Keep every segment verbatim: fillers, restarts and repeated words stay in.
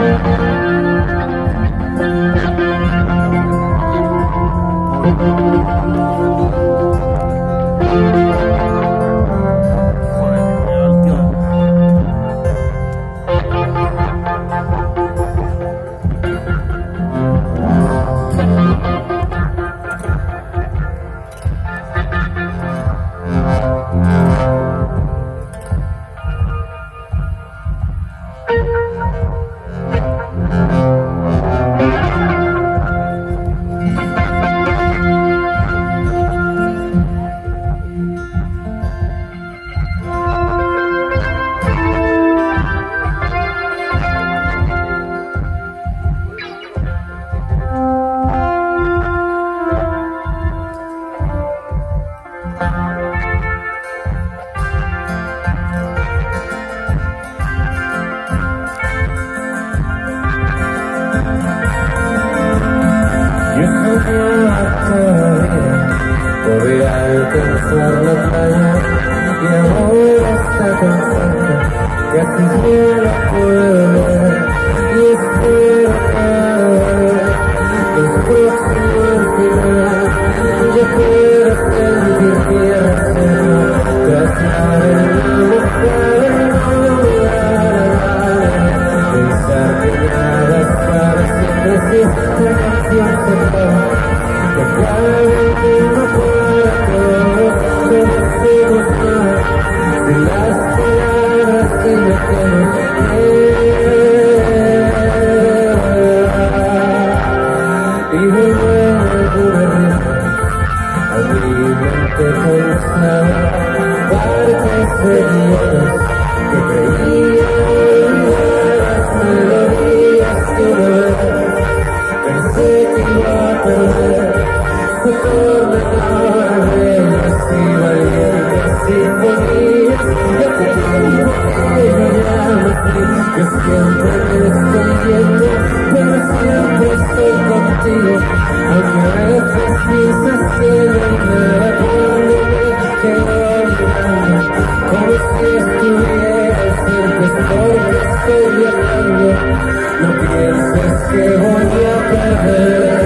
Poder alcanzar la playa y ahora está tan cerca que así ya la puedo ver y espero cada vez los próximos final. Yo quiero sentir tierra seca, trazar el nuevo camino, pensar que nada es para siempre si esta canción se va. Que acabe el mundo para todos, que no hacemos más de las palabras que no tenemos y volver alguna vez a mi mente cansada, partes seguidas que creía olvidar las melodías que una vez pensé que iba a perder. Se tornan ahora bellas y valientes sinfonías de aquel tiempo que yo llamo así. Yo siempre me estoy yendo, pero siempre estoy contigo, aunque a veces piensas que no hay nada cuando me quedo mirando, como si estuviera cerca, estoy, estoy viajando. No pienses que voy a perder.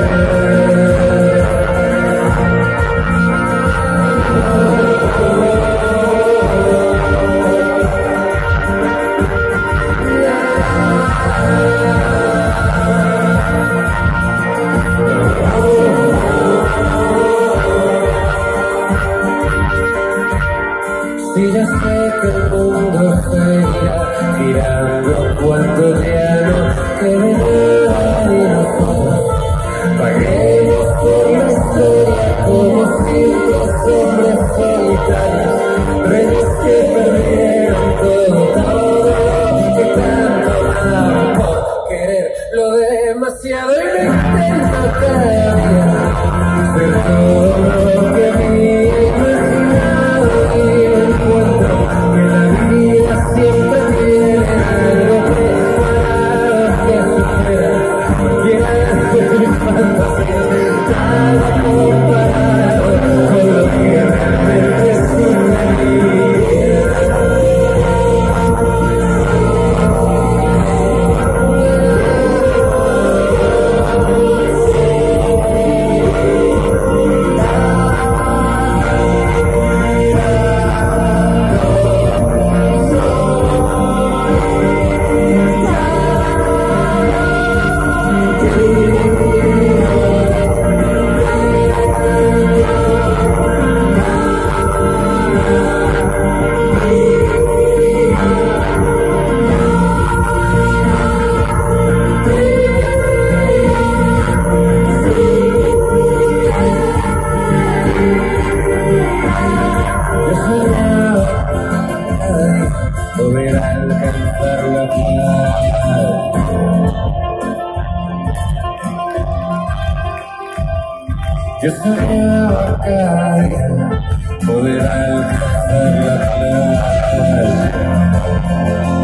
Si ya sé que el mundo seguirá girando cuando ya no quede nada de nosotros, paguemos por la historia como simples hombres solitarios, reyes que perdieron todo, todo lo que tanto amaban por querer lo demasiado y me intento cada día ser todo lo que había imaginado y encuentro que la vida siempre tiene algo preparado que supera cualquiera de mis fantasías, nada comparado con lo que realmente es una vida. Poder alcanzar la paz. Yo soñaba cada día poder alcanzar la paz.